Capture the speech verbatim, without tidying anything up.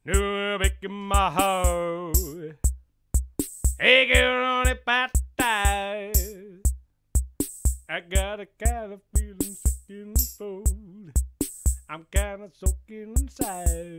No Vic in my heart. Hey, girl, on it by tide. I got a kind of feeling sick in the throat. I'm kind of soaking inside.